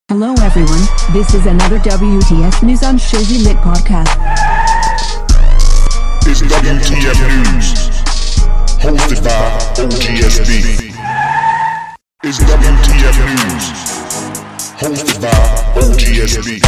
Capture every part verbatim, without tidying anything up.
Hello everyone, this is another W T F News on Shizzy Lit Podcast. It's W T F News, hosted by O G S B. It's W T F News, hosted by O G S B.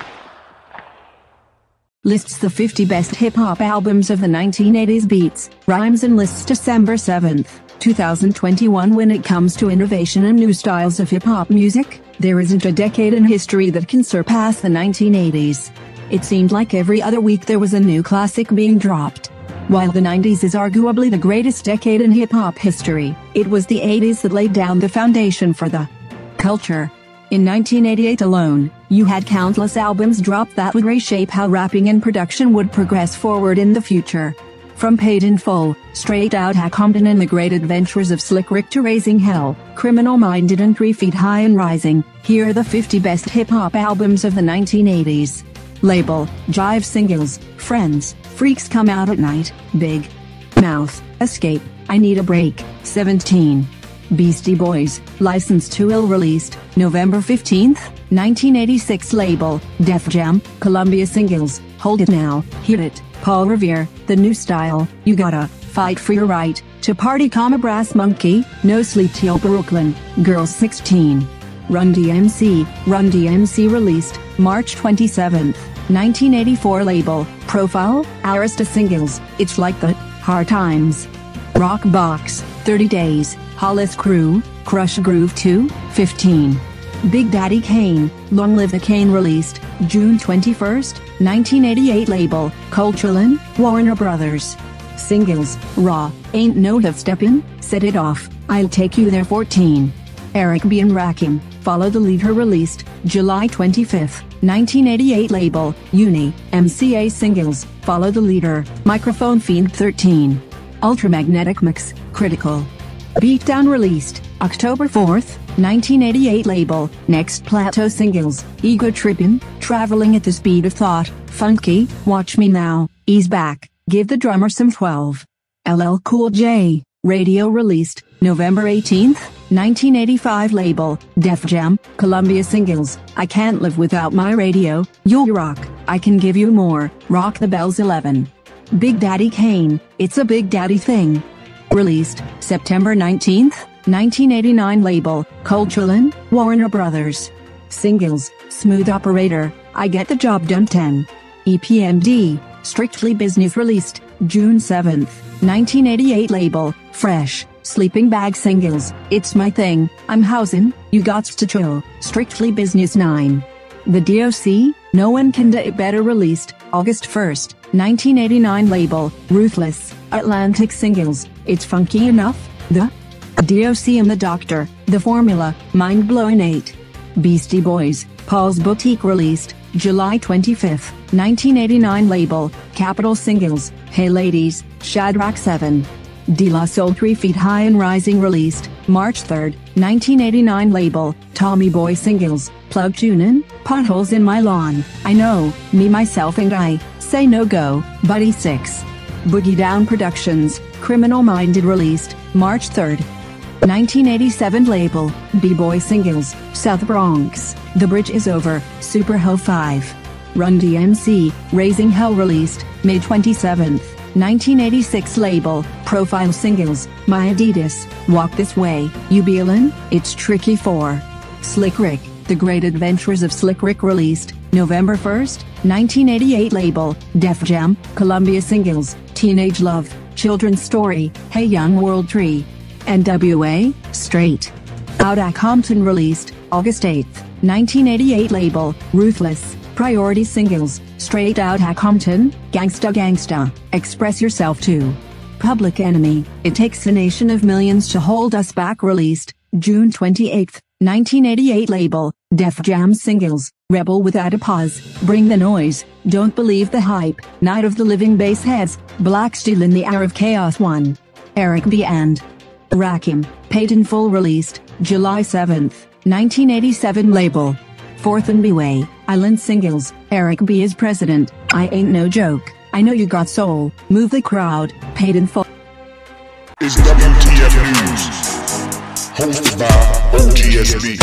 Lists the fifty best hip-hop albums of the nineteen eighties. Beats, rhymes and lists December seventh, two thousand twenty-one. When it comes to innovation and new styles of hip-hop music, there isn't a decade in history that can surpass the nineteen eighties. It seemed like every other week there was a new classic being dropped. While the nineties is arguably the greatest decade in hip-hop history, it was the eighties that laid down the foundation for the culture. In nineteen eighty-eight alone, you had countless albums drop that would reshape how rapping and production would progress forward in the future. From Paid in Full, Straight Outta Compton and The Great Adventures of Slick Rick to Raising Hell, Criminal Minded and Three Feet High and Rising, here are the fifty best hip-hop albums of the nineteen eighties. Label, Jive Singles, Friends, Freaks Come Out at Night, Big Mouth, Escape, I Need a Break, seventeen. Beastie Boys, License to Ill released, November fifteenth, nineteen eighty-six. Label, Def Jam, Columbia Singles, Hold It Now, Hit It, Paul Revere, The New Style, You Gotta Fight for Your Right to Party, Brass Monkey, No Sleep Till Brooklyn, Girls sixteen. Run D M C, Run D M C released, March twenty-seventh, nineteen eighty-four. Label, Profile, Arista Singles, It's Like the Hard Times. Rock Box, thirty days, Hollis Crew, Crush Groove two, fifteen. Big Daddy Kane, Long Live the Kane released, June twenty-first, nineteen eighty-eight. Label, Culturelin, Warner Brothers. Singles, Raw, Ain't No Half Steppin', Set It Off, I'll Take You There fourteen. Eric B. and Rakim, Follow the Leader released, July twenty-fifth, nineteen eighty-eight. Label, Uni, M C A Singles, Follow the Leader, Microphone Fiend thirteen. Ultramagnetic Mix, Critical Beatdown released, October fourth, nineteen eighty-eight. Label, Next Plateau Singles, Ego Trippin', Traveling at the Speed of Thought, Funky, Watch Me Now, Ease Back, Give the Drummer Some twelve. L L Cool J, Radio released, November eighteenth, nineteen eighty-five. Label, Def Jam, Columbia Singles, I Can't Live Without My Radio, You'll Rock, I Can Give You More, Rock the Bells eleven. Big Daddy Kane, It's a Big Daddy Thing. Released, September nineteenth, nineteen eighty-nine. Label, Culturelin, Warner Brothers. Singles, Smooth Operator, I Get the Job Done ten. E P M D, Strictly Business released, June seventh, nineteen eighty-eight. Label, Fresh, Sleeping Bag Singles, It's My Thing, I'm Housin', You Gots to Chill, Strictly Business nine. The D O C, No One Can Do It Better released, August first, nineteen eighty-nine. Label, Ruthless, Atlantic Singles, It's Funky Enough, The D O C and the Doctor, The Formula, Mind Blowin' eight. Beastie Boys, Paul's Boutique released, July twenty-fifth, nineteen eighty-nine. Label, Capital Singles, Hey Ladies, Shadrach seven. De La Soul Three Feet High and Rising released, March third, nineteen eighty-nine. Label, Tommy Boy Singles, Plug Tunin', Potholes in My Lawn, I Know, Me Myself and I, Say No Go, Buddy six. Boogie Down Productions, Criminal Minded released, March third, nineteen eighty-seven. Label, B-Boy Singles, South Bronx, The Bridge Is Over, Super Ho five. Run D M C, Raising Hell released, May twenty-seventh, nineteen eighty-six. Label, Profile Singles, My Adidas, Walk This Way, You Beelin', It's Tricky four. Slick Rick, The Great Adventures of Slick Rick released, November first, nineteen eighty-eight. Label, Def Jam, Columbia Singles, Teenage Love, Children's Story, Hey Young World Tree. N W A, Straight Outta Compton released, August eighth, nineteen eighty-eight. Label, Ruthless, Priority Singles, Straight Outta Compton, Gangsta Gangsta, Express Yourself two. Public Enemy, It Takes a Nation of Millions to Hold Us Back released, June twenty-eighth, nineteen eighty-eight. Label, Def Jam Singles, Rebel Without a Pause, Bring the Noise, Don't Believe the Hype, Night of the Living Bassheads, Black Steel in the Hour of Chaos one. Eric B. and Rakim, Paid in Full released, July seventh, nineteen eighty-seven. Label, Fourth and B-Way, Island Singles, Eric B. is President, I Ain't No Joke, I Know You Got Soul, Move the Crowd, Paid in Full. It's W T F News, hosted by O G S B.